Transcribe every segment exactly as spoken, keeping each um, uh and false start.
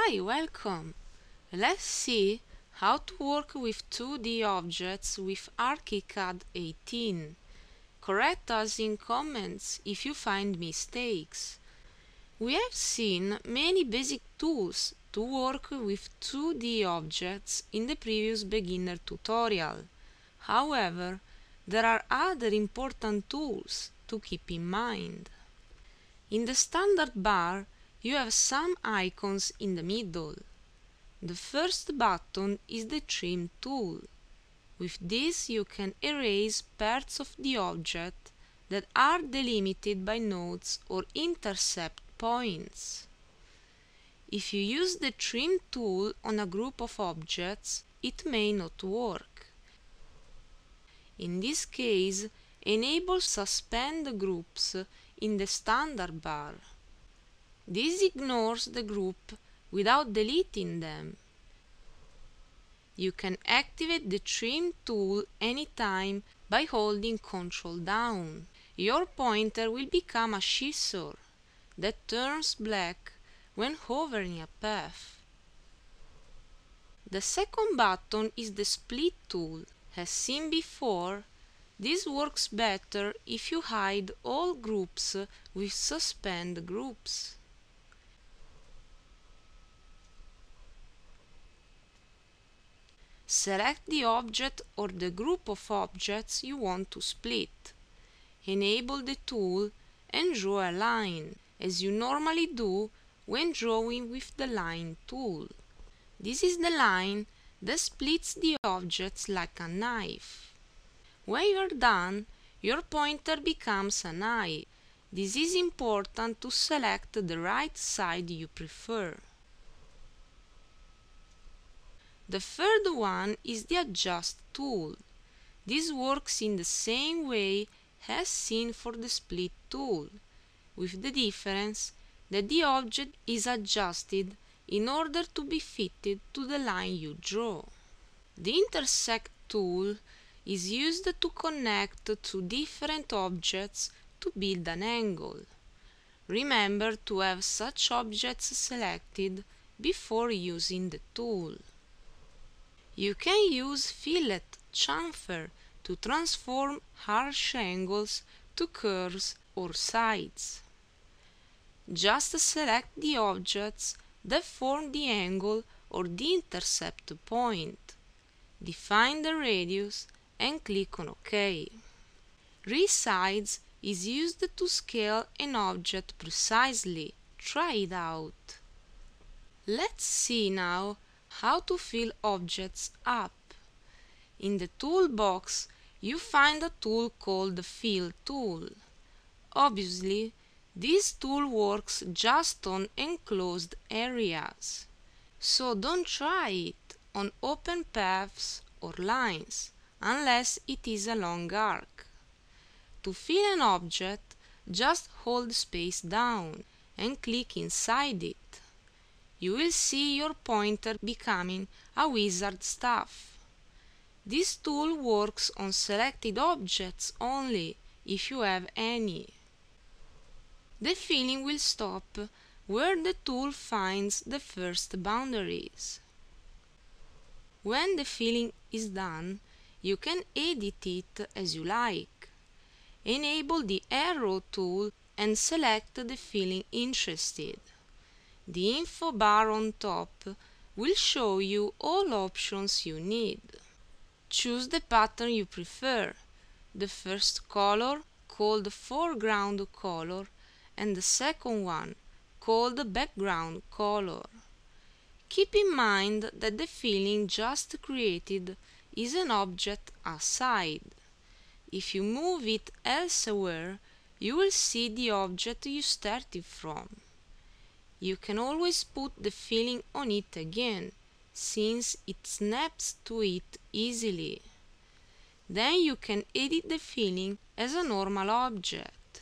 Hi, welcome! Let's see how to work with two D objects with ArchiCAD eighteen. Correct us in comments if you find mistakes. We have seen many basic tools to work with two D objects in the previous beginner tutorial. However, there are other important tools to keep in mind. In the standard bar, you have some icons in the middle. The first button is the Trim tool. With this you can erase parts of the object that are delimited by nodes or intercept points. If you use the Trim tool on a group of objects, it may not work. In this case, enable Suspend Groups in the standard bar. This ignores the group without deleting them. You can activate the Trim tool anytime by holding Control down. Your pointer will become a scissor that turns black when hovering a path. The second button is the Split tool. As seen before, this works better if you hide all groups with Suspend Groups. Select the object or the group of objects you want to split. Enable the tool and draw a line, as you normally do when drawing with the Line tool. This is the line that splits the objects like a knife. When you are done, your pointer becomes an eye. This is important to select the right side you prefer. The third one is the Adjust tool. This works in the same way as seen for the Split tool, with the difference that the object is adjusted in order to be fitted to the line you draw. The Intersect tool is used to connect two different objects to build an angle. Remember to have such objects selected before using the tool. You can use Fillet Chamfer to transform harsh angles to curves or sides. Just select the objects that form the angle or the intercept point. Define the radius and click on OK. Resize is used to scale an object precisely. Try it out. Let's see now how to fill objects up. In the toolbox, you find a tool called the Fill tool. Obviously, this tool works just on enclosed areas, so don't try it on open paths or lines, unless it is a long arc. To fill an object, just hold space down and click inside it. You will see your pointer becoming a wizard staff. This tool works on selected objects only, if you have any. The filling will stop where the tool finds the first boundaries. When the filling is done, you can edit it as you like. Enable the Arrow tool and select the filling interested. The info bar on top will show you all options you need. Choose the pattern you prefer, the first color called foreground color and the second one called background color. Keep in mind that the filling just created is an object aside. If you move it elsewhere, you will see the object you started from. You can always put the filling on it again, since it snaps to it easily. Then you can edit the filling as a normal object.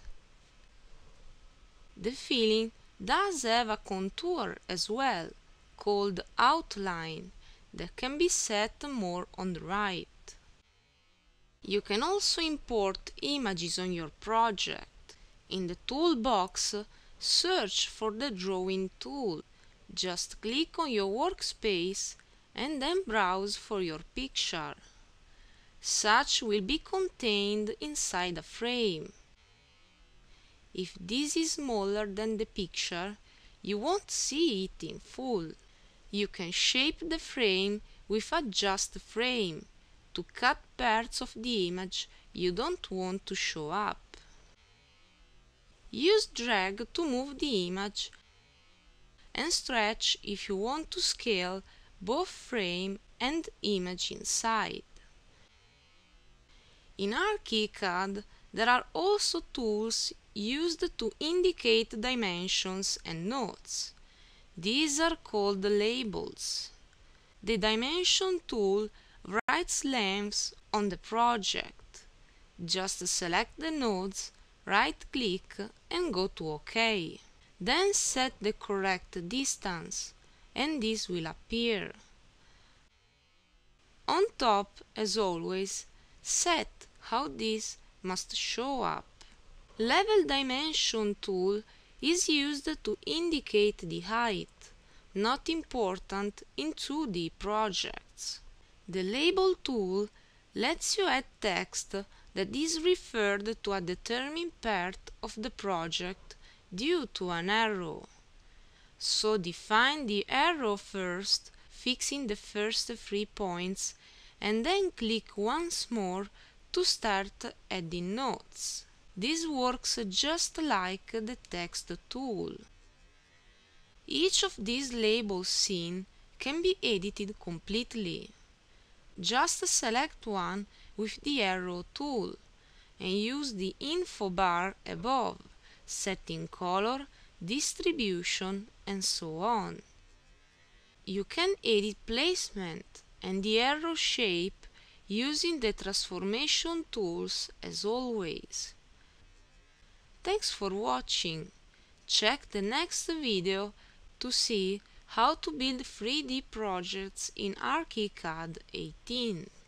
The filling does have a contour as well, called Outline, that can be set more on the right. You can also import images on your project. In the toolbox, search for the Drawing tool. Just click on your workspace and then browse for your picture. Such will be contained inside a frame. If this is smaller than the picture, you won't see it in full. You can shape the frame with Adjust Frame to cut parts of the image you don't want to show up. Use drag to move the image and stretch if you want to scale both frame and image inside. In ArchiCAD, there are also tools used to indicate dimensions and nodes. These are called labels. The Dimension tool writes lengths on the project. Just select the nodes, right-click and go to OK. Then set the correct distance, and this will appear. On top, as always, set how this must show up. Level Dimension tool is used to indicate the height, not important in two D projects. The Label tool lets you add text that is referred to a determined part of the project due to an arrow. So define the arrow first, fixing the first three points, and then click once more to start adding nodes. This works just like the text tool. Each of these labels seen can be edited completely. Just select one with the arrow tool and use the info bar above, setting color, distribution, and so on. You can edit placement and the arrow shape using the transformation tools as always. Thanks for watching. Check the next video to see how to build three D projects in ArchiCAD eighteen.